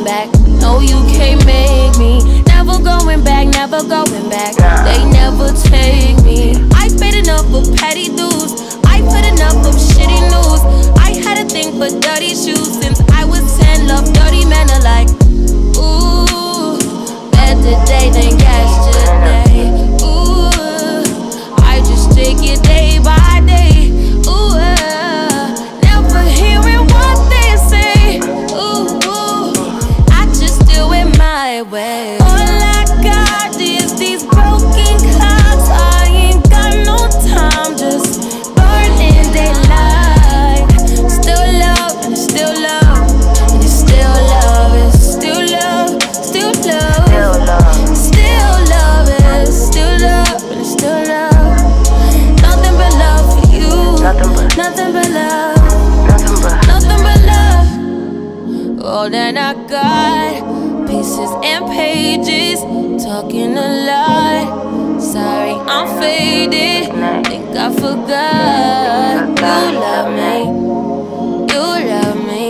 going back. No, you can't make me. Never going back, never going back. They never take me. I paid enough for petty dues. I put enough of shitty news. I had a thing for dirty shoes since I was 10. Love dirty men alike. Ooh, better day than yesterday. Ooh, I just take it day by day. Ooh, never hearing what they say. Ooh, I just do it my way. All I got is these broken clocks. I ain't got no time, just burning daylight. Still love and it's still love, and it's still love, it's still love, still love, still love, it's still love, and it's still love. Nothing but love for you, nothing but love, nothing but love. All that I got, pieces and pages, talking a lot. Sorry, I'm faded. Think I forgot. You love me. You love me.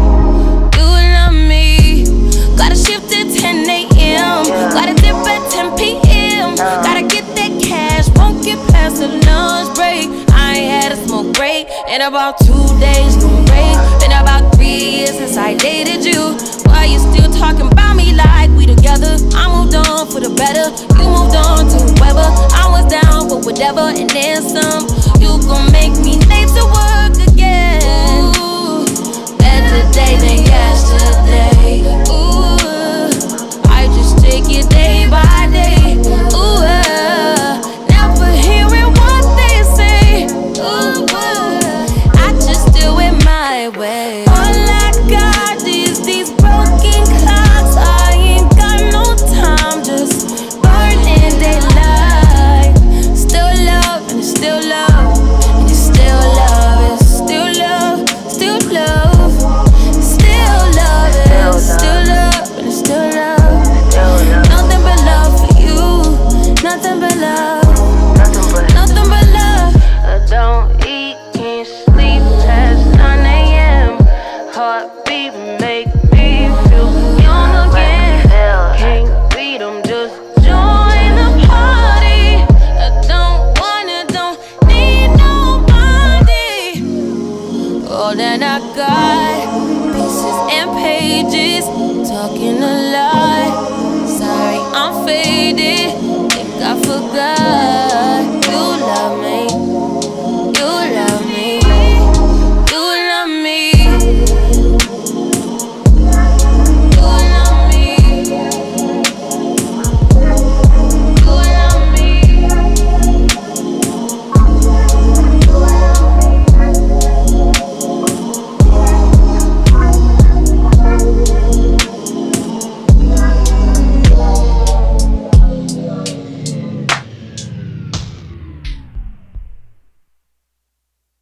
You love me. Gotta shift at 10 a.m. Gotta dip at 10 p.m. Gotta get that cash. Won't get past the lunch break. I ain't had a smoke break in about 2 days. Don't break. Been about 3 years since I dated you. Why you still talking about me like we together? I moved on for the better. You moved on to whoever. I was down for whatever and then some. You gon' make me late to work again. Ooh, better day than yesterday. Ooh, I just take it day by day. Ooh, never hearing what they say. Ooh, I just do it my way. All I got is these broken clocks. I ain't got no time, just burning daylight. Still love and it's still love, and it's still love, it's still love, still love, still love, it's still love, and it's still love. Nothing but love for you, nothing but love, nothing but love. I don't eat, can't sleep past 9 a.m. Heartbeat make me feel young again. Can't beat 'em, just join the party. I don't need nobody. All that I got, pieces and pages, talking a lot. Sorry, I'm faded. Think I forgot.